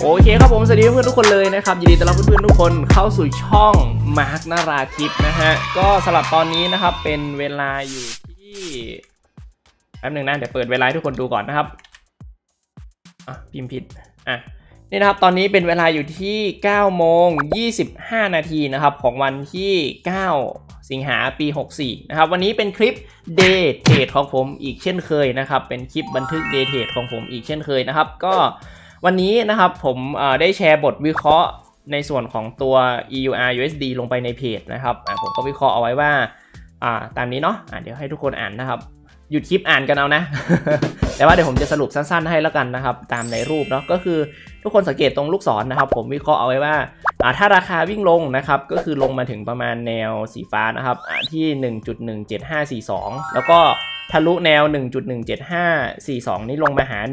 โอเคครับผมสวัสดีเพื่อนทุกคนเลยนะครับยินดีต้อนรับเพื่อนๆทุกคนเข้าสู่ช่องมาร์คนาราทิพย์นะฮะก็สำหรับตอนนี้นะครับเป็นเวลาอยู่ที่แป๊บหนึ่งนะเดี๋ยวเปิดเวลาให้ทุกคนดูก่อนนะครับพิมพ์ผิดนี่นะครับตอนนี้เป็นเวลาอยู่ที่9 โมง 25 นาทีนะครับของวันที่9 สิงหาปี 64นะครับวันนี้เป็นคลิป Day Trade ของผมอีกเช่นเคยนะครับเป็นคลิปบันทึก Day Trade ของผมอีกเช่นเคยนะครับก็วันนี้นะครับผมได้แชร์บทวิเคราะห์ในส่วนของตัว EUR USD ลงไปในเพจนะครับผมก็วิเคราะห์เอาไว้ว่าตามนี้เนาะเดี๋ยวให้ทุกคนอ่านนะครับหยุดคลิปอ่านกันเอานะ แต่ว่าเดี๋ยวผมจะสรุปสั้นๆให้แล้วกันนะครับตามในรูปเนาะก็คือทุกคนสังเกตตรงลูกศรนะครับผมวิเคราะห์เอาไว้ว่าถ้าราคาวิ่งลงนะครับก็คือลงมาถึงประมาณแนวสีฟ้านะครับที่ 1.17542 แล้วก็ทะลุแนว 1.17542 นี้ลงมาหา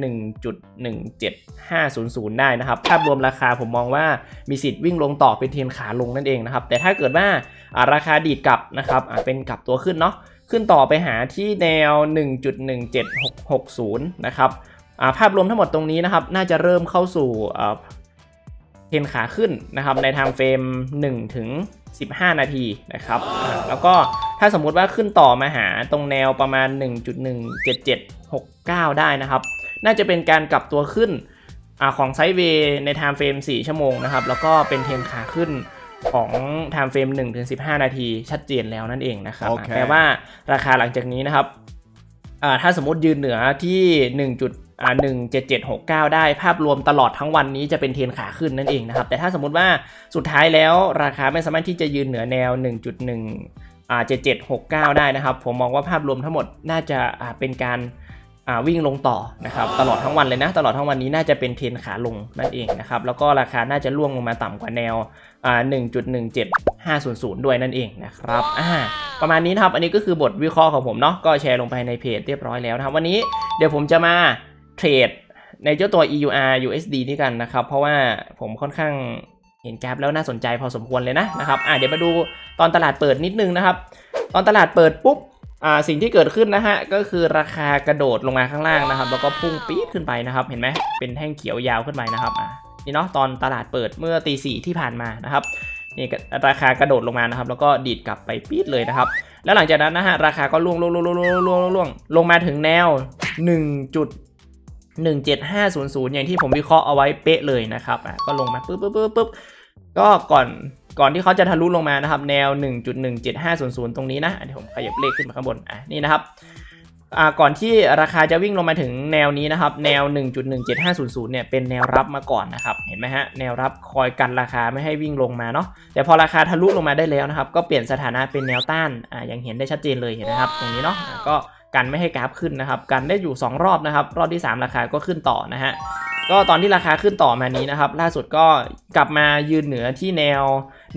1.17500 ได้นะครับภาพรวมราคาผมมองว่ามีสิทธิ์วิ่งลงต่อเป็นเทรนขาลงนั่นเองนะครับแต่ถ้าเกิดว่าราคาดีดกลับนะครับเป็นกลับตัวขึ้นเนาะขึ้นต่อไปหาที่แนว 1.17660 นะครับภาพรวมทั้งหมดตรงนี้นะครับน่าจะเริ่มเข้าสู่เทรนขาขึ้นนะครับในไทม์เฟรม 1-15 นาทีนะครับแล้วก็ถ้าสมมุติว่าขึ้นต่อมาหาตรงแนวประมาณ 1.17769 ได้นะครับน่าจะเป็นการกลับตัวขึ้นของไซด์เวย์ในไทม์เฟรม 4 ชั่วโมงนะครับแล้วก็เป็นเทรนขาขึ้นของไทม์เฟรม 1-15 นาทีชัดเจนแล้วนั่นเองนะครับ แปลว่าราคาหลังจากนี้นะครับถ้าสมมติยืนเหนือที่ 1.17769 ได้ภาพรวมตลอดทั้งวันนี้จะเป็นเทรนขาขึ้นนั่นเองนะครับแต่ถ้าสมมติว่าสุดท้ายแล้วราคาไม่สามารถที่จะยืนเหนือแนว 1.17769 ได้นะครับผมมองว่าภาพรวมทั้งหมดน่าจะเป็นการวิ่งลงต่อนะครับตลอดทั้งวันเลยนะตลอดทั้งวันนี้น่าจะเป็นเทรนขาลงนั่นเองนะครับแล้วก็ราคาน่าจะล่วงลงมาต่ำกว่าแนว1.17500 ด้วยนั่นเองนะครับประมาณนี้นะครับอันนี้ก็คือบทวิเคราะห์ของผมเนาะก็แชร์ลงไปในเพจเรียบร้อยแล้วนะครับวันนี้เดี๋ยวผมจะมาเทรดในเจ้าตัว EUR USD นี่กันนะครับเพราะว่าผมค่อนข้างเห็นแกราฟแล้วน่าสนใจพอสมควรเลยนะครับเดี๋ยวมาดูตอนตลาดเปิดนิดนึงนะครับตอนตลาดเปิดปุ๊บสิ่งที่เกิดขึ้นนะฮะก็คือราคากระโดดลงมาข้างล่างนะครับแล้วก็พุ่งปี๊ดขึ้นไปนะครับเห็นไหมเป็นแท่งเขียวยาวขึ้นไปนะครับนี่เนาะตอนตลาดเปิดเมื่อตี 4ที่ผ่านมานะครับนี่ราคากระโดดลงมานะครับแล้วก็ดีดกลับไปปี๊ดเลยนะครับแล้วหลังจากนั้นนะฮะราคาก็ล่วงลงมาถึงแนว 1.17500 อย่างที่ผมวิเคราะห์เอาไว้เป๊ะเลยนะครับก็ลงมาปึ๊บก็ก่อนที่เขาจะทะลุลงมานะครับแนว 1.17500 ตรงนี้นะเดี๋ยวผมขยับเลขขึ้นมาข้างบนนี่นะครับก่อนที่ราคาจะวิ่งลงมาถึงแนวนี้นะครับแนว 1.17500 เนี่ยเป็นแนวรับมาก่อนนะครับเห็นไหมฮะแนวรับคอยกันราคาไม่ให้วิ่งลงมาเนาะแต่พอราคาทะลุลงมาได้แล้วนะครับก็เปลี่ยนสถานะเป็นแนวต้านอย่างเห็นได้ชัดเจนเลยเห็นนะครับตรงนี้เนาะก็กันไม่ให้กราฟขึ้นนะครับกันได้อยู่2รอบนะครับรอบที่3ราคาก็ขึ้นต่อนะฮะก็ตอนที่ราคาขึ้นต่อมานี้นะครับล่าสุดก็กลับมายืนเหนือที่แนว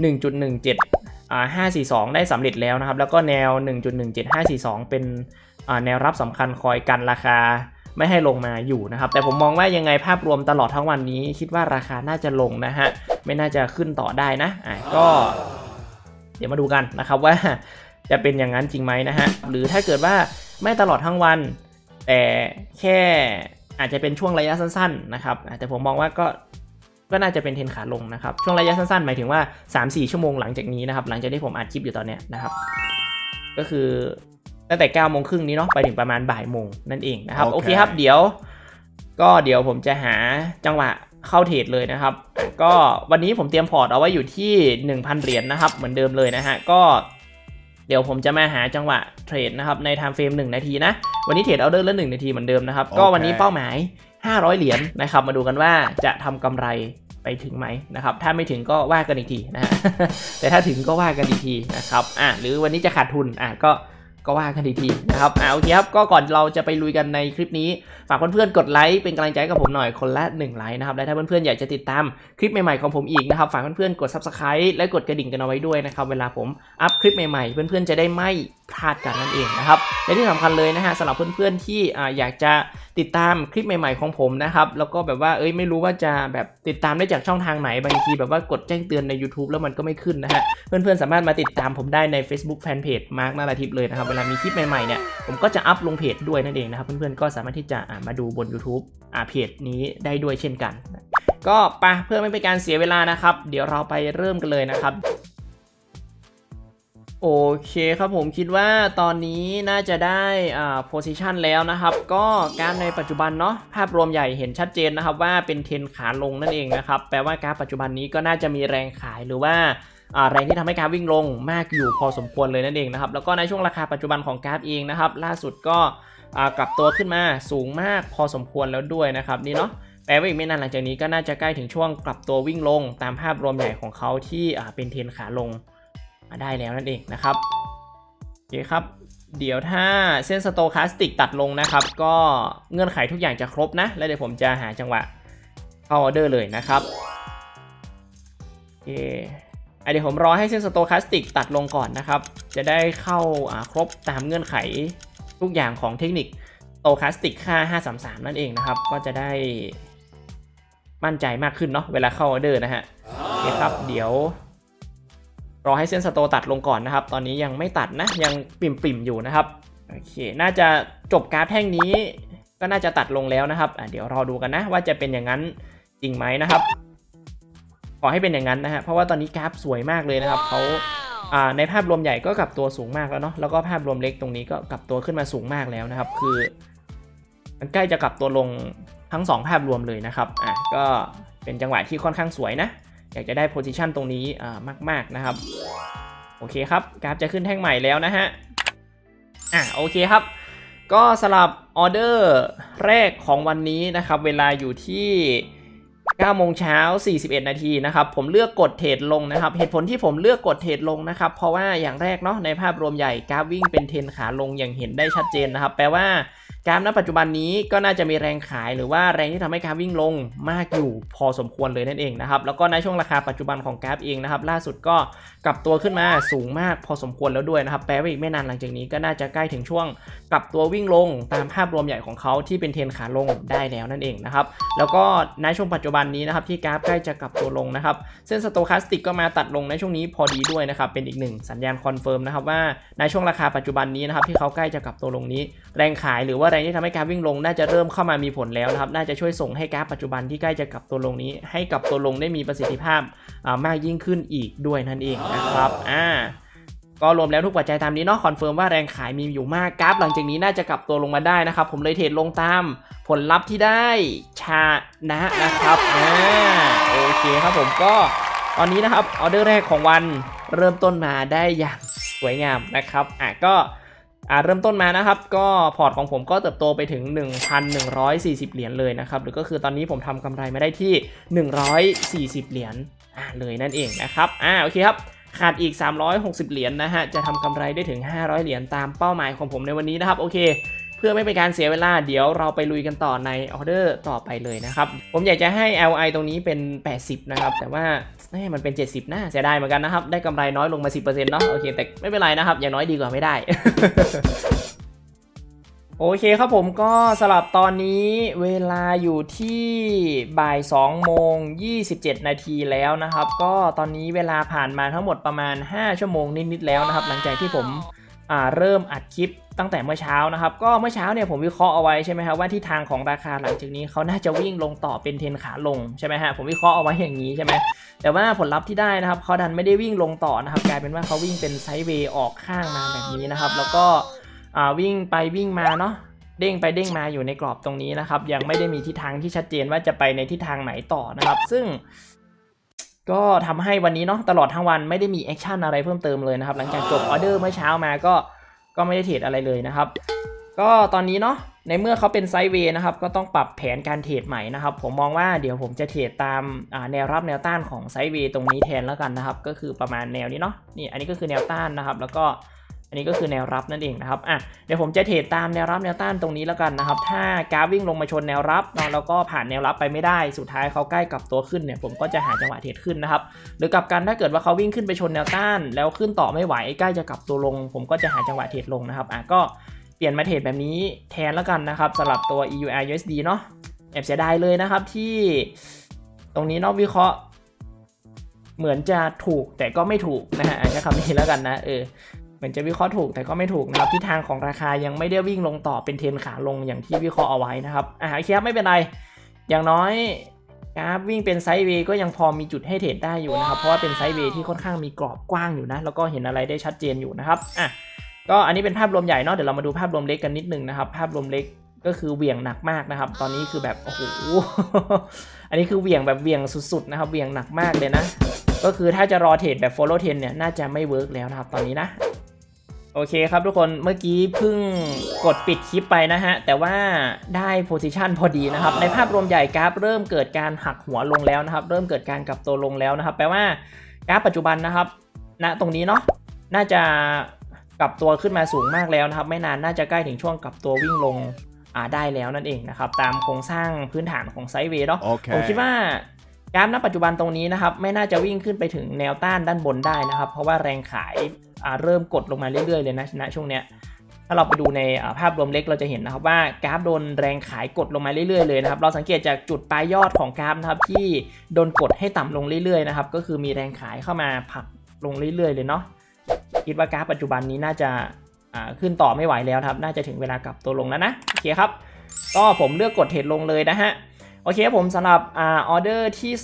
1.17542 ได้สำเร็จแล้วนะครับแล้วก็แนว 1.17542 เป็นแนวรับสำคัญคอยกันราคาไม่ให้ลงมาอยู่นะครับแต่ผมมองว่ายังไงภาพรวมตลอดทั้งวันนี้คิดว่าราคาน่าจะลงนะฮะไม่น่าจะขึ้นต่อได้นะก็เดี๋ยวมาดูกันนะครับว่าจะเป็นอย่างนั้นจริงไหมนะฮะหรือถ้าเกิดว่าไม่ตลอดทั้งวันแต่แค่อาจจะเป็นช่วงระยะสั้นๆนะครับแต่ผมมองว่าก็น่าจะเป็นเทรนขาลงนะครับช่วงระยะสั้นๆหมายถึงว่า 3-4 ชั่วโมงหลังจากนี้นะครับหลังจากที่ผมอัดคลิปอยู่ตอนนี้นะครับก็คือตั้งแต่ 9 โมงครึ่งนี้เนาะไปถึงประมาณบ่ายโมงนั่นเองนะครับโอเคครับเดี๋ยวผมจะหาจังหวะเข้าเทรดเลยนะครับก็วันนี้ผมเตรียมพอร์ตเอาไว้อยู่ที่ 1,000 เหรียญนะครับเหมือนเดิมเลยนะฮะก็เดี๋ยวผมจะมาหาจังหวะเทรดนะครับในไทม์เฟรม1 นาทีนะวันนี้เทรดออเดอร์ละ1 นาทีเหมือนเดิมนะครับก็วันนี้เป้าหมาย500 เหรียญนะครับมาดูกันว่าจะทำกำไรไปถึงไหมนะครับถ้าไม่ถึงก็ว่ากันอีกทีนะฮะ แต่ถ้าถึงก็ว่ากันอีกทีนะครับหรือวันนี้จะขาดทุนก็ว่ากันอีกทีนะครับโอเคครับก็ก่อนเราจะไปลุยกันในคลิปนี้ฝากเพื่อนๆกดไลค์เป็นกำลังใจกับผมหน่อยคนละ1 ไลค์นะครับและถ้าเพื่อนๆอยากจะติดตามคลิปใหม่ๆของผมอีกนะครับฝากเพื่อนๆกด Subscribe และกดกระดิ่งกันเอาไว้ด้วยนะครับเวลาผมอัพคลิปใหม่ๆเพื่อนๆจะได้ไม่พลาดกันนั่นเองนะครับและที่สำคัญเลยนะฮะสำหรับเพื่อนๆที่อยากจะติดตามคลิปใหม่ๆของผมนะครับแล้วก็แบบว่าไม่รู้ว่าจะแบบติดตามได้จากช่องทางไหนบางทีแบบว่ากดแจ้งเตือนใน YouTube แล้วมันก็ไม่ขึ้นนะฮะเพื่อนๆสามารถมาติดตามผมได้ใน Facebook Fanpage มาร์คนาราทิพย์เลยนะครับเวลามีคลิปใหม่ๆเนี่ยผมก็จะอัพลงเพจด้วยนั่นเองนะครับเพื่อนๆก็สามารถที่จะมาดูบน YouTube เพจนี้ได้ด้วยเช่นกันก็ไปเพื่อไม่เป็นการเสียเวลานะครับเดี๋ยวเราไปเริ่มกันเลยนะครับโอเคครับผมคิดว่าตอนนี้น่าจะได้position แล้วนะครับก็การในปัจจุบันเนาะภาพรวมใหญ่เห็นชัดเจนนะครับว่าเป็นเทรนขาลงนั่นเองนะครับแปลว่าการปัจจุบันนี้ก็น่าจะมีแรงขายหรือว่าแรงที่ทำให้กราฟวิ่งลงมากอยู่พอสมควรเลยนั่นเองนะครับแล้วก็ในช่วงราคาปัจจุบันของกราฟเองนะครับล่าสุดก็กลับตัวขึ้นมาสูงมากพอสมควรแล้วด้วยนะครับนี่เนาะแปลว่าอีกไม่นานหลังจากนี้ก็น่าจะใกล้ถึงช่วงกลับตัววิ่งลงตามภาพรวมใหญ่ของเขาที่เป็นเทรนขาลงมาได้แล้วนั่นเองนะครับโอเคครับเดี๋ยวถ้าเส้นสโตคาสติกตัดลงนะครับก็เงื่อนไขทุกอย่างจะครบนะแล้วเดี๋ยวผมจะหาจังหวะเข้าออเดอร์เลยนะครับโอเคเดี๋ยวผมรอให้เส้นสโตคาสติกตัดลงก่อนนะครับจะได้เข้าครบตามเงื่อนไขทุกอย่างของเทคนิคสโตคาสติกค่า533นั่นเองนะครับก็จะได้มั่นใจมากขึ้นเนาะเวลาเข้าออเดอร์นะฮะโอเคครับเดี๋ยวรอให้เส้นสโตตัดลงก่อนนะครับตอนนี้ยังไม่ตัดนะยังปิ่มอยู่นะครับโอเคน่าจะจบกราฟแท่งนี้ก็น่าจะตัดลงแล้วนะครับเดี๋ยวรอดูกันนะว่าจะเป็นอย่างนั้นจริงไหมนะครับขอให้เป็นอย่างนั้นนะฮะเพราะว่าตอนนี้กราฟสวยมากเลยนะครับเขาในภาพรวมใหญ่ก็กลับตัวสูงมากแล้วเนาะแล้วก็ภาพรวมเล็กตรงนี้ก็กลับตัวขึ้นมาสูงมากแล้วนะครับคือมันใกล้จะกลับตัวลงทั้ง2ภาพรวมเลยนะครับก็เป็นจังหวะที่ค่อนข้างสวยนะอยากจะได้โพซิชันตรงนี้มากๆนะครับโอเคครับกราฟจะขึ้นแท่งใหม่แล้วนะฮะโอเคครับก็สลับออเดอร์แรกของวันนี้นะครับเวลาอยู่ที่9 โมงเช้า 41 นาทีนะครับผมเลือกกดเทรดลงนะครับเหตุผลที่ผมเลือกกดเทรดลงนะครับเพราะว่าอย่างแรกเนาะในภาพรวมใหญ่กราฟวิ่งเป็นเทรนขาลงอย่างเห็นได้ชัดเจนนะครับแปลว่ากราฟณปัจจุบันนี้ก็น่าจะมีแรงขายหรือว่าแรงที่ทำให้กราฟวิ่งลงมากอยู่พอสมควรเลยนั่นเองนะครับแล้วก็ในช่วงราคาปัจจุบันของกราฟเองนะครับล่าสุดก็กลับตัวขึ้นมาสูงมากพอสมควรแล้วด้วยนะครับแปลว่าอีกไม่นานหลังจากนี้ก็น่าจะใกล้ถึงช่วงกลับตัววิ่งลงตามภาพรวมใหญ่ของเขาที่เป็นเทรนขาลงได้แล้วนั่นเองนะครับแล้วก็ในช่วงปัจจุบันนี้นะครับที่กราฟใกล้จะกลับตัวลงนะครับเส้นสโตคาสติกก็มาตัดลงในช่วงนี้พอดีด้วยนะครับเป็นอีกหนึ่งสัญญาณคอนเฟิร์มนะครับว่าในช่วงราคาปัจจุบันนี้นะครับที่เขาใกล้จะกลับตัวลงนี้แรงขายหรือว่าแรงที่ทำให้กราฟวิ่งลงน่าจะเริ่มเข้ามามีผลแล้วนะครับน่าจะช่วยส่งให้กราฟปัจจุบันที่ใกล้จะกลับตัวลงนี้ให้กลับตัวลงได้มีประสิทธิภาพมากยิ่งขึ้นอีกด้วยนั่นเองนะครับก็รวมแล้วทุกปัจจัยตามนี้เนาะคอนเฟิร์มว่าแรงขายมีอยู่มากกราฟหลังจากนี้น่าจะกลับตัวลงมาได้นะครับผมเลยเทรดลงตามผลลัพธ์ที่ได้นะครับโอเคครับผมก็ตอนนี้นะครับออเดอร์แรกของวันเริ่มต้นมาได้อย่างสวยงามนะครับก็เริ่มต้นมานะครับก็พอร์ตของผมก็เติบโตไปถึง 1,140 เหรียญเลยนะครับหรือก็คือตอนนี้ผมทำกำไรมาได้ที่140เหรียญเลยนั่นเองนะครับโอเคครับขาดอีก360เหรียญนะฮะจะทำกำไรได้ถึง500เหรียญตามเป้าหมายของผมในวันนี้นะครับโอเคเพื่อไม่เป็นการเสียเวลาเดี๋ยวเราไปลุยกันต่อในออเดอร์ต่อไปเลยนะครับผมอยากจะให้ LI ตรงนี้เป็น80นะครับแต่ว่ามันเป็น70นะเสียดายเหมือนกันนะครับได้กำไรน้อยลงมา 10% เนาะโอเคแต่ไม่เป็นไรนะครับอย่างน้อยดีกว่าไม่ได้ โอเคครับผมก็สลับตอนนี้เวลาอยู่ที่บ่าย2 โมง 27 นาทีแล้วนะครับก็ตอนนี้เวลาผ่านมาทั้งหมดประมาณ5 ชั่วโมงนิดๆแล้วนะครับหลังจากที่ผมเริ่มอัดคลิปตั้งแต่เมื่อเช้านะครับก็เมื่อเช้าเนี่ยผมวิเคราะห์เอาไว้ใช่ไหมครับว่าทิศทางของราคาหลังจากนี้เขาน่าจะวิ่งลงต่อเป็นเทรนขาลงใช่ไหมฮะผมวิเคราะห์เอาไว้อย่างนี้ใช่ไหมแต่ว่าผลลัพธ์ที่ได้นะครับเขาดันไม่ได้วิ่งลงต่อนะครับกลายเป็นว่าเขาวิ่งเป็นไซด์เวย์ออกข้างมาแบบนี้นะครับแล้วก็วิ่งไปวิ่งมาเนาะเด้งไปเด้งมาอยู่ในกรอบตรงนี้นะครับยังไม่ได้มีทิศทางที่ชัดเจนว่าจะไปในทิศทางไหนต่อนะครับซึ่งก็ทำให้วันนี้เนาะตลอดทั้งวันไม่ได้มีแอคชั่นอะไรเพิ่มเติมเลยนะครับหลังจากจบออเดอร์เมื่อเช้ามาก็ไม่ได้เทรดอะไรเลยนะครับก็ตอนนี้เนาะในเมื่อเขาเป็นไซด์เวย์นะครับก็ต้องปรับแผนการเทรดใหม่นะครับผมมองว่าเดี๋ยวผมจะเทรดตามแนวรับแนวต้านของไซด์เวย์ตรงนี้แทนแล้วกันนะครับก็คือประมาณแนวนี้เนาะนี่อันนี้ก็คือแนวต้านนะครับแล้วก็อันนี้ก็คือแนวรับนั่นเองนะครับเดี๋ยวผมจะเทรดตามแนวรับแนวต้านตรงนี้แล้วกันนะครับถ้ากราฟวิ่งลงมาชนแนวรับแล้วก็ผ่านแนวรับไปไม่ได้สุดท้ายเขาใกล้กลับตัวขึ้นเนี่ยผมก็จะหาจังหวะเทรดขึ้นนะครับหรือกลับกันถ้าเกิดว่าเขาวิ่งขึ้นไปชนแนวต้านแล้วขึ้นต่อไม่ไหวใกล้จะกลับตัวลงผมก็จะหาจังหวะเทรดลงนะครับก็เปลี่ยนมาเทรดแบบนี้แทนแล้วกันนะครับสำหรับตัว EUR USD เนาะแอบเสียดายเลยนะครับที่ตรงนี้เนาะวิเคราะห์เหมือนจะถูกแต่ก็ไม่ถูกนะฮะใช้คำนี้แล้วกันนะเหมือนจะวิเคราะห์ถูกแต่ก็ไม่ถูกนะครับทิศทางของราคายังไม่ได้วิ่งลงต่อเป็นเทรนขาลงอย่างที่วิเคราะห์เอาไว้นะครับโอเคครับไม่เป็นไรอย่างน้อยกราฟวิ่งเป็นไซด์เวย์ก็ยังพอมีจุดให้เทรดได้อยู่นะครับเพราะว่าเป็นไซด์เวย์ที่ค่อนข้างมีกรอบกว้างอยู่นะแล้วก็เห็นอะไรได้ชัดเจนอยู่นะครับก็อันนี้เป็นภาพรวมใหญ่เนาะเดี๋ยวเรามาดูภาพรวมเล็กกันนิดนึงนะครับภาพรวมเล็กก็คือเหวี่ยงหนักมากนะครับตอนนี้คือแบบโอ้โห อันนี้คือเหวี่ยงแบบเหวี่ยงสุดๆนะครับเหวี่ยงหนักมากเลยนะก็คือถ้าจะรอเทรดแบบ follow trend เนี่ยน่าจะไม่เวิร์กแล้วนะครับตอนนี้นะโอเคครับทุกคนเมื่อกี้เพิ่งกดปิดคลิปไปนะฮะแต่ว่าได้โพซิชันพอดีนะครับในภาพรวมใหญ่กราฟเริ่มเกิดการหักหัวลงแล้วนะครับเริ่มเกิดการกลับตัวลงแล้วนะครับแปลว่ากราฟปัจจุบันนะครับณตรงนี้เนาะน่าจะกลับตัวขึ้นมาสูงมากแล้วนะครับไม่นานน่าจะใกล้ถึงช่วงกลับตัววิ่งลงได้แล้วนั่นเองนะครับตามโครงสร้างพื้นฐานของไซด์เวย์เนาะ ผมคิดว่ากราฟณปัจจุบันตรงนี้นะครับไม่น่าจะวิ่งขึ้นไปถึงแนวต้านด้านบนได้นะครับเพราะว่าแรงขายเริ่มกดลงมาเรื่อยๆเลยนะช่วงเนี้ยถ้าเราไปดูในภาพรวมเล็กเราจะเห็นนะครับว่ากราฟโดนแรงขายกดลงมาเรื่อยๆเลยนะครับเราสังเกตจากจุดปลายยอดของกราฟนะครับที่โดนกดให้ต่ำลงเรื่อยๆนะครับก็คือมีแรงขายเข้ามาผลักลงเรื่อยๆเลยเนาะคิดว่ากราฟปัจจุบันนี้น่าจะขึ้นต่อไม่ไหวแล้วครับน่าจะถึงเวลากลับตัวลงแล้วนะโอเคครับก็ผมเลือกกดเทรดลงเลยนะฮะโอเคผมสำหรับออเดอร์ที่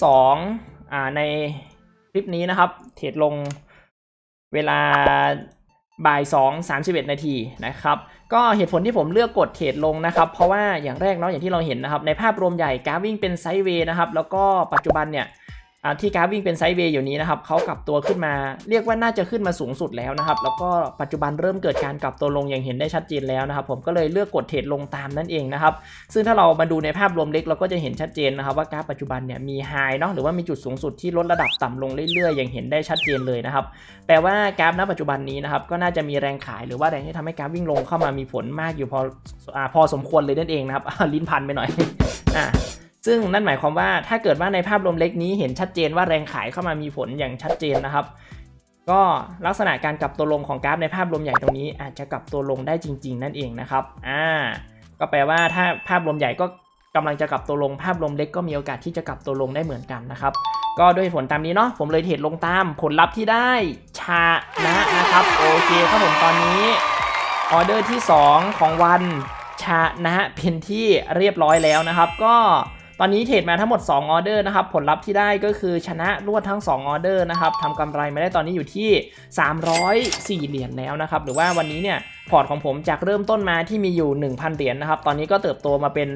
2ในคลิปนี้นะครับเทรดลงเวลาบ่าย 2:31 นาทีนะครับก็เหตุผลที่ผมเลือกกดเทรดลงนะครับเพราะว่าอย่างแรกเนาะอย่างที่เราเห็นนะครับในภาพรวมใหญ่กราฟวิ่งเป็นไซด์เวย์นะครับแล้วก็ปัจจุบันเนี่ยที่กราฟวิ่งเป็นไซด์เวย์อยู่นี้นะครับเขากลับตัวขึ้นมาเรียกว่าน่าจะขึ้นมาสูงสุดแล้วนะครับแล้วก็ปัจจุบันเริ่มเกิดการกลับตัวลงอย่างเห็นได้ชัดเจนแล้วนะครับผมก็เลยเลือกกดเทรดลงตามนั่นเองนะครับซึ่งถ้าเรามาดูในภาพรวมเล็กเราก็จะเห็นชัดเจนนะครับว่ากราฟปัจจุบันเนี่ยมีไฮเนาะหรือว่ามีจุดสูงสุดที่ลดระดับต่ำลงเรื่อยๆอย่างเห็นได้ชัดเจนเลยนะครับแปลว่ากราฟณปัจจุบันนี้นะครับก็น่าจะมีแรงขายหรือว่าแรงที่ทำให้กราฟวิ่งลงเข้ามามีผลมากอยู่พอสมควรเลยนั่นเองนะครับลิ้นพันไปหน่อยซึ่งนั่นหมายความว่าถ้าเกิดว่าในภาพรวมเล็กนี้เห็นชัดเจนว่าแรงขายเข้ามามีผลอย่างชัดเจนนะครับก็ลักษณะการกลับตัวลงของกราฟในภาพรวมใหญ่ตรงนี้อาจจะกลับตัวลงได้จริงๆนั่นเองนะครับก็แปลว่าถ้าภาพรวมใหญ่ก็กำลังจะกลับตัวลงภาพรวมเล็กก็มีโอกาสที่จะกลับตัวลงได้เหมือนกันนะครับก็ด้วยผลตามนี้เนาะผมเลยเทรดลงตามผลลัพธ์ที่ได้ชนะครับโอเคครับผมตอนนี้ออเดอร์ที่2ของวันชนะเป็นที่เรียบร้อยแล้วนะครับก็ตอนนี้เทรดมาทั้งหมด2ออเดอร์นะครับผลลัพธ์ที่ได้ก็คือชนะรวดทั้ง2ออเดอร์นะครับทำกำไรมาได้ตอนนี้อยู่ที่304เหรียญแล้วนะครับหรือว่าวันนี้เนี่ยพอร์ตของผมจากเริ่มต้นมาที่มีอยู่ 1,000 เหรียญนะครับตอนนี้ก็เติบโตมาเป็น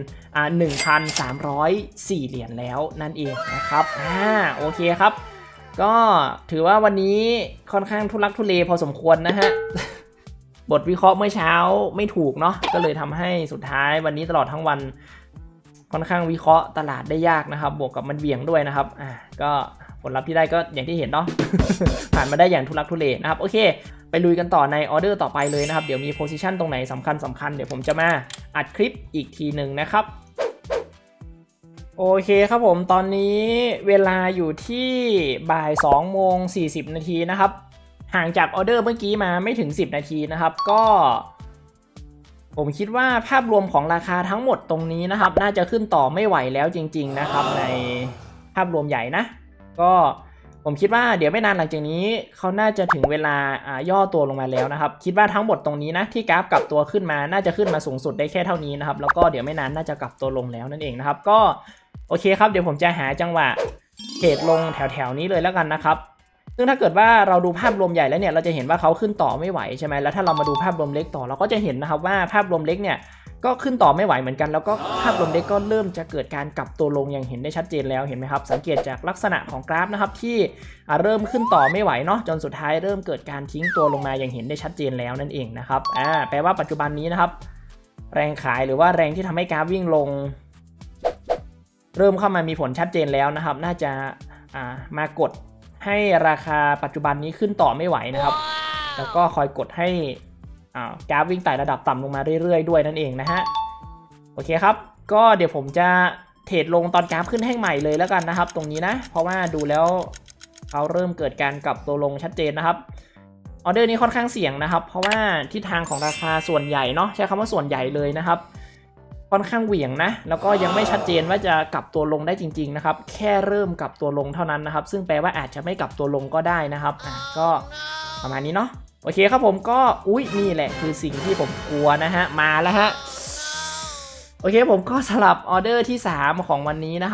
1,304 เหรียญแล้วนั่นเองนะครับโอเคครับก็ถือว่าวันนี้ค่อนข้างทุลักทุเลพอสมควรนะฮะ บทวิเคราะห์เมื่อเช้าไม่ถูกเนาะก็เลยทำให้สุดท้ายวันนี้ตลอดทั้งวันค่อนข้างวิเคราะห์ตลาดได้ยากนะครับบวกกับมันเบี่ยงด้วยนะครับก็ผลลัพธ์ที่ได้ก็อย่างที่เห็นเนาะ ผ่านมาได้อย่างทุลักทุเลนะครับโอเคไปลุยกันต่อในออเดอร์ต่อไปเลยนะครับเดี๋ยวมีโพซิชันตรงไหนสำคัญเดี๋ยวผมจะมาอัดคลิปอีกทีหนึ่งนะครับโอเคครับผมตอนนี้เวลาอยู่ที่บ่าย 2:40 นาทีนะครับห่างจากออเดอร์เมื่อกี้มาไม่ถึง10นาทีนะครับก็ผมคิดว่าภาพรวมของราคาทั้งหมดตรงนี้นะครับน่าจะขึ้นต่อไม่ไหวแล้วจริงๆนะครับในภาพรวมใหญ่นะก็ผมคิดว่าเดี๋ยวไม่นานหลังจากนี้เขาน่าจะถึงเวลาย่อตัวลงมาแล้วนะครับคิดว่าทั้งหมดตรงนี้นะที่กราฟกลับตัวขึ้นมาน่าจะขึ้นมาสูงสุดได้แค่เท่านี้นะครับแล้วก็เดี๋ยวไม่นานน่าจะกลับตัวลงแล้วนั่นเองนะครับก็โอเคครับเดี๋ยวผมจะหาจังหวะเทรดลงแถวๆนี้เลยแล้วกันนะครับซึ่งถ้าเกิดว่าเราดูภาพรวมใหญ่แล้วเนี่ยเราจะเห็นว่าเขาขึ้นต่อไม่ไหวใช่ไหมแล้วถ้าเรามาดูภาพรวมเล็กต่อเราก็จะเห็นนะครับว่าภาพรวมเล็กเนี่ยก็ขึ้นต่อไม่ไหวเหมือนกันแล้วก็ภาพรวมเล็กก็เริ่มจะเกิดการกลับตัวลงอย่างเห็นได้ชัดเจนแล้วเห็นไหมครับสังเกตจากลักษณะของกราฟนะครับที่เริ่มขึ้นต่อไม่ไหวเนาะจนสุดท้ายเริ่มเกิดการทิ้งตัวลงมาอย่างเห็นได้ชัดเจนแล้วนั่นเองนะครับแปลว่าปัจจุบันนี้นะครับแรงขายหรือว่าแรงที่ทำให้กราฟวิ่งลงเริ่มเข้ามามีผลชัดเจนแล้วนะครับน่าจะมากดให้ราคาปัจจุบันนี้ขึ้นต่อไม่ไหวนะครับแล้วก็คอยกดให้กราฟวิ่งไต่ระดับต่ำลงมาเรื่อยๆด้วยนั่นเองนะฮะโอเคครับก็เดี๋ยวผมจะเทรดลงตอนกราฟขึ้นแท่งใหม่เลยแล้วกันนะครับตรงนี้นะเพราะว่าดูแล้วเขาเริ่มเกิดการกลับตัวลงชัดเจนนะครับออเดอร์นี้ค่อนข้างเสี่ยงนะครับเพราะว่าทิศทางของราคาส่วนใหญ่เนาะใช้คำว่าส่วนใหญ่เลยนะครับค่อนข้างเหวี่ยงนะแล้วก็ยังไม่ชัดเจนว่าจะกลับตัวลงได้จริงๆนะครับแค่เริ่มกลับตัวลงเท่านั้นนะครับซึ่งแปลว่าอาจจะไม่กลับตัวลงก็ได้นะครับก็ประมาณนี้เนาะโอเคครับผมก็นี่แหละคือสิ่งที่ผมกลัวนะฮะมาแล้วฮะโอเคผมก็สลับออเดอร์ที่3ของวันนี้นะครับ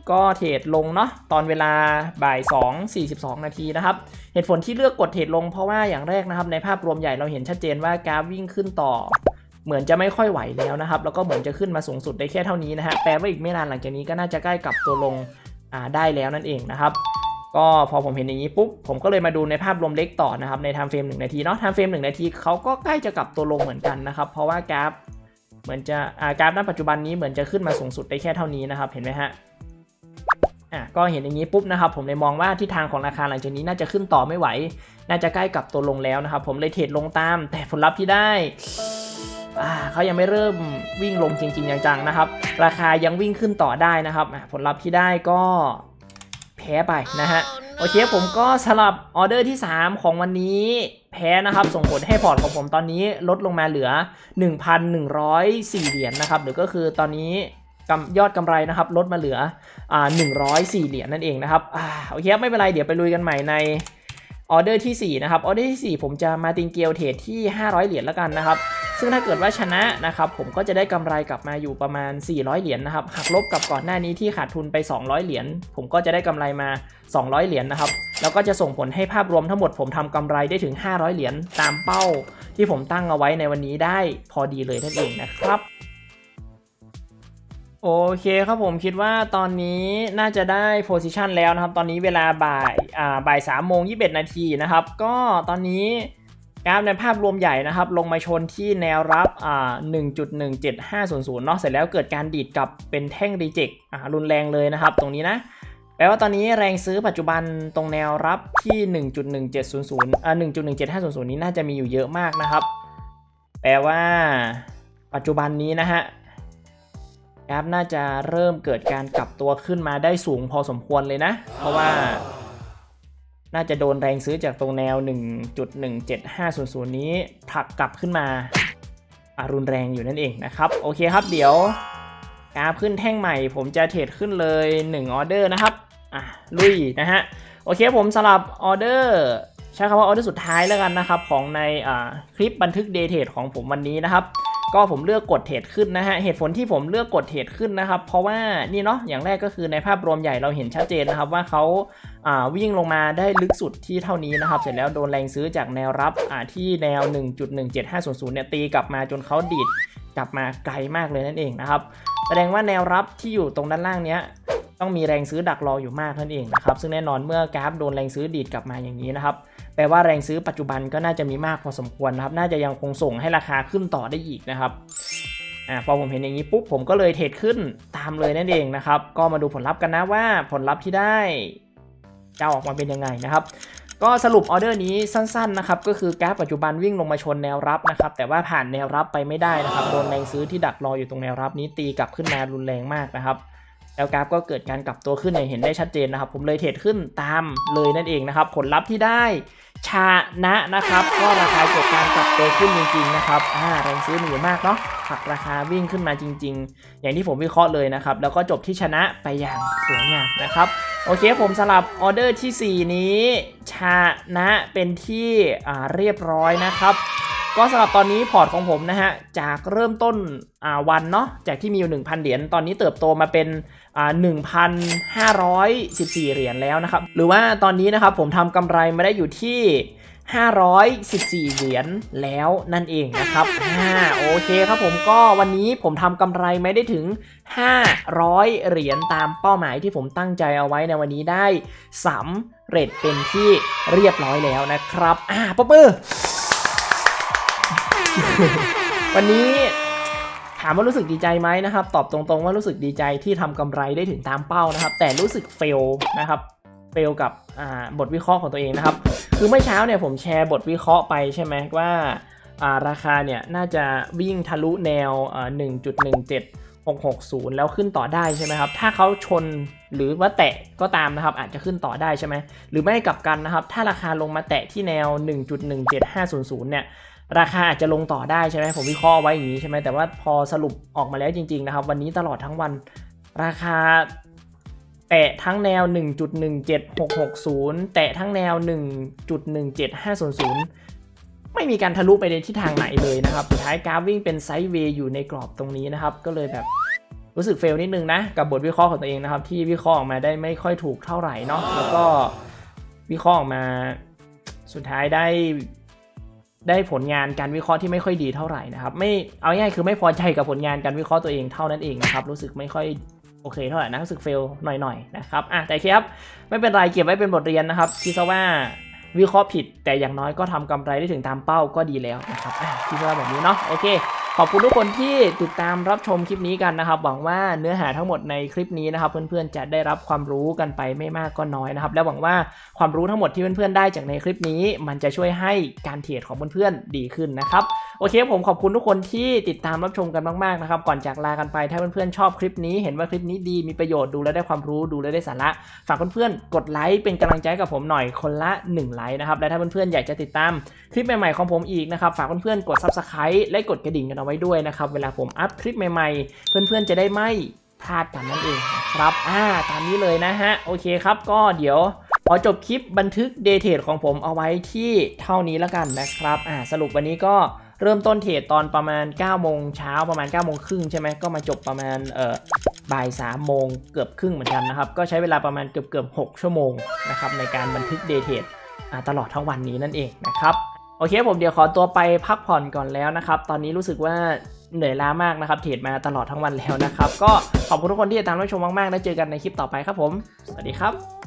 ก็เทรดลงเนาะตอนเวลาบ่าย 2:42 นาทีนะครับเหตุผลที่เลือกกดเทรดลงเพราะว่าอย่างแรกนะครับในภาพรวมใหญ่เราเห็นชัดเจนว่ากราฟวิ่งขึ้นต่อเหมือนจะไม่ค่อยไหวแล้วนะครับแล้วก็เหมือนจะขึ้นมาสูงสุดได้แค่เท่านี้นะฮะแปลว่าอีกไม่นานหลังจากนี้ก็น่าจะใกล้กับตัวลงได้แล้วนั่นเองนะครับก็พอผมเห็นอย่างนี้ปุ๊บผมก็เลยมาดูในภาพรวมเล็กต่อนะครับในไทม์เฟรม1 นาทีเนาะไทม์เฟรม1 นาทีเขาก็ใกล้จะกลับตัวลงเหมือนกันนะครับเพราะว่ากราฟเหมือนจะกราฟณปัจจุบันนี้เหมือนจะขึ้นมาสูงสุดได้แค่เท่านี้นะครับเห็นไหมฮะก็เห็นอย่างนี้ปุ๊บนะครับผมเลยมองว่าทิศทางของราคาหลังจากนี้น่าจะขึ้นต่อไม่ไหวน่าจะใกล้กับตัวลงแล้วนะครับผมเลยเทรดลงตามแต่ผลลัพธ์ที่ได้เขายังไม่เริ่มวิ่งลงจริงๆจังๆนะครับราคายังวิ่งขึ้นต่อได้นะครับผลลัพธ์ที่ได้ก็แพ้ไปนะฮะโอเคผมก็สลับออเดอร์ที่3ของวันนี้แพ้นะครับส่งผลให้พอร์ตของผมตอนนี้ลดลงมาเหลือ 1,104 เหรียญนะครับหรือก็คือตอนนี้ยอดกำไรนะครับลดมาเหลือ104 เหรียญนั่นเองนะครับโอเคไม่เป็นไรเดี๋ยวไปลุยกันใหม่ในออเดอร์ที่4นะครับออเดอร์ที่4ผมจะมาติงเกลเทรดที่500เหรียญแล้วกันนะครับซึ่งถ้าเกิดว่าชนะนะครับผมก็จะได้กำไรกลับมาอยู่ประมาณ400เหรียญนะครับหักลบกับก่อนหน้านี้ที่ขาดทุนไป200เหรียญผมก็จะได้กำไรมา200เหรียญนะครับแล้วก็จะส่งผลให้ภาพรวมทั้งหมดผมทำกำไรได้ถึง500เหรียญตามเป้าที่ผมตั้งเอาไว้ในวันนี้ได้พอดีเลยนั่นเองนะครับโอเคครับผมคิดว่าตอนนี้น่าจะได้โพซิชันแล้วนะครับตอนนี้เวลาบ่าย 3:21 นาทีนะครับก็ตอนนี้กราฟในภาพรวมใหญ่นะครับลงมาชนที่แนวรับ1.17500 เนาะเสร็จแล้วเกิดการดีดกลับเป็นแท่งรีเจ็ครุนแรงเลยนะครับตรงนี้นะแปลว่าตอนนี้แรงซื้อปัจจุบันตรงแนวรับที่ 1.17500 นี้น่าจะมีอยู่เยอะมากนะครับแปลว่าปัจจุบันนี้นะฮะกราฟน่าจะเริ่มเกิดการกลับตัวขึ้นมาได้สูงพอสมควรเลยนะเพราะว่าน่าจะโดนแรงซื้อจากตรงแนว 1.17500 นี้ผลักกลับขึ้นมารุนแรงอยู่นั่นเองนะครับโอเคครับเดี๋ยวกราฟขึ้นแท่งใหม่ผมจะเทรดขึ้นเลย1ออเดอร์นะครับลุยนะฮะโอเคผมสลับออเดอร์ใช้คำว่าออเดอร์สุดท้ายแล้วกันนะครับของในคลิปบันทึกเดย์เทรดของผมวันนี้นะครับก็ผมเลือกกดเทรดขึ้นนะฮะเหตุผลที่ผมเลือกกดเทรดขึ้นนะครับเพราะว่านี่เนาะอย่างแรกก็คือในภาพรวมใหญ่เราเห็นชัดเจนนะครับว่าเขาวิ่งลงมาได้ลึกสุดที่เท่านี้นะครับเสร็จแล้วโดนแรงซื้อจากแนวรับที่แนว 1.17500 เนี่ยตีกลับมาจนเขาดีดกลับมาไกลมากเลยนั่นเองนะครับแสดงว่าแนวรับที่อยู่ตรงด้านล่างเนี้ยต้องมีแรงซื้อดักรออยู่มากนั่นเองนะครับซึ่งแน่นอนเมื่อกราฟโดนแรงซื้อดีดกลับมาอย่างนี้นะครับแปลว่าแรงซื้อปัจจุบันก็น่าจะมีมากพอสมควรนะครับน่าจะยังคงส่งให้ราคาขึ้นต่อได้อีกนะครับพอผมเห็นอย่างนี้ปุ๊บผมก็เลยเทรดขึ้นตามเลยนั่นเองนะครับก็มาดูผลลัพธ์กันนะว่าผลลัพธ์ที่ได้จะออกมาเป็นยังไงนะครับก็สรุปออเดอร์นี้สั้นๆนะครับก็คือกราฟปัจจุบันวิ่งลงมาชนแนวรับนะครับแต่ว่าผ่านแนวรับไปไม่ได้นะครับโดนแรงซื้อที่ดักรออยู่ตรงแนวรับนี้ตีกลับขึ้นมารุนแรงมากนะครับแล้วกราฟก็เกิดการกลับตัวขึ้นเห็นได้ชัดเจนนะครับผมเลยเทรดขึ้นตามเลยนั่นเองนะครับผลลัพธ์ที่ได้ชนะนะครับก็ราคาเกิดการกลับตัวขึ้นจริงๆนะครับแรงซื้อมีอยู่มากเนาะผักราคาวิ่งขึ้นมาจริงๆอย่างที่ผมวิเคราะห์เลยนะครับแล้วก็จบที่ชนะไปอย่างสวยงามนะครับโอเคผมสลับออเดอร์ที่4นี้ชนะเป็นที่เรียบร้อยนะครับก็สำหรับตอนนี้พอร์ตของผมนะฮะจากเริ่มต้นวันเนาะจากที่มีอยู่ 1,000 เหรียญตอนนี้เติบโตมาเป็น1,514 เหรียญแล้วนะครับหรือว่าตอนนี้นะครับผมทำกำไรมาได้อยู่ที่514เหรียญแล้วนั่นเองนะครับโอเคครับผมก็วันนี้ผมทำกำไรไม่ได้ถึง500เหรียญตามเป้าหมายที่ผมตั้งใจเอาไว้ในวันนี้ได้สำเร็จเป็นที่เรียบร้อยแล้วนะครับปรบมือ วันนี้ถามว่ารู้สึกดีใจไหมนะครับตอบตรงๆว่ารู้สึกดีใจที่ทำกำไรได้ถึงตามเป้านะครับแต่รู้สึกเฟลนะครับเฟลกับบทวิเคราะห์ของตัวเองนะครับคือเมื่อเช้าเนี่ยผมแชร์บทวิเคราะห์ไปใช่ไหมว่าราคาเนี่ยน่าจะวิ่งทะลุแนว1.17660แล้วขึ้นต่อได้ใช่ไหมครับถ้าเขาชนหรือว่าแตะก็ตามนะครับอาจจะขึ้นต่อได้ใช่ไหมหรือไม่กลับกันนะครับถ้าราคาลงมาแตะที่แนว 1.17500 เนี่ยราคาอาจจะลงต่อได้ใช่ไหมผมวิเคราะห์ไว้อย่างนี้ใช่ไหมแต่ว่าพอสรุปออกมาแล้วจริงๆนะครับวันนี้ตลอดทั้งวันราคาแตะทั้งแนว 1.17660 แตะทั้งแนว 1.17500 ไม่มีการทะลุไปในทิศทางไหนเลยนะครับสุดท้ายกราฟวิ่งเป็นไซด์เวย์อยู่ในกรอบตรงนี้นะครับก็เลยแบบรู้สึกเฟลนิดนึงนะกับบทวิเคราะห์ของตัวเองนะครับที่วิเคราะห์ออกมาได้ไม่ค่อยถูกเท่าไหร่เนาะแล้วก็วิเคราะห์ออกมาสุดท้ายได้ผลงานการวิเคราะห์ที่ไม่ค่อยดีเท่าไหร่นะครับไม่เอาง่ายคือไม่พอใจกับผลงานการวิเคราะห์ตัวเองเท่านั้นเองนะครับรู้สึกไม่ค่อยโอเคเท่าไหร่นะรู้สึกเฟลหน่อยๆนะครับแต่ครับไม่เป็นไรเก็บไว้เป็นบทเรียนนะครับคิดซะว่าวิเคราะห์ผิดแต่อย่างน้อยก็ทำกำไรได้ถึงตามเป้าก็ดีแล้วนะครับคิดว่าแบบนี้เนาะโอเคขอบคุณทุกคนที่ติดตามรับชมคลิปนี้กันนะครับหวังว่าเนื้อหาทั้งหมดในคลิปนี้นะครับเพื่อนๆจะได้รับความรู้กันไปไม่มากก็น้อยนะครับและหวังว่าความรู้ทั้งหมดที่เพื่อนๆได้จากในคลิปนี้มันจะช่วยให้การเทรดของเพื่อนๆดีขึ้นนะครับโอเคผมขอบคุณทุกคนที่ติดตามรับชมกันมากๆนะครับก่อนจากลากันไปถ้าเพื่อนๆชอบคลิปนี้เห็นว่าคลิปนี้ดีมีประโยชน์ดูแล้วได้ความรู้ดูแล้วได้สาระฝากเพื่อนๆกดไลค์เป็นกำลังใจกับผมหน่อยคนละ1ไลค์นะครับและถ้าเพื่อนๆอยากจะติดตามคลิปใหม่ๆของผมอีกนะครับฝากเพื่อนๆกด Subscribe และกดกระดิ่งกันเอาไว้ด้วยนะครับเวลาผมอัพคลิปใหม่ๆเพื่อนๆจะได้ไม่พลาดกันนั่นเองครับตามนี้เลยนะฮะโอเคครับก็เดี๋ยวขอจบคลิปบันทึกเดย์เทรดของผมเอาไว้ที่เท่านี้แล้วกันนะครับสรุปวันนี้ก็เริ่มต้นเทรดตอนประมาณ9โมงเช้าประมาณ9โมงครึ่งใช่ไหมก็มาจบประมาณบ่าย3โมงเกือบครึ่งเหมือนกันนะครับก็ใช้เวลาประมาณเกือบ6ชั่วโมงนะครับในการบันทึกเดย์เทรดตลอดทั้งวันนี้นั่นเองนะครับโอเคผมเดี๋ยวขอตัวไปพักผ่อนก่อนแล้วนะครับตอนนี้รู้สึกว่าเหนื่อยล้ามากนะครับเทรดมาตลอดทั้งวันแล้วนะครับก็ขอบคุณทุกคนที่ติดตามรับชมมากๆแล้วเจอกันในคลิปต่อไปครับผมสวัสดีครับ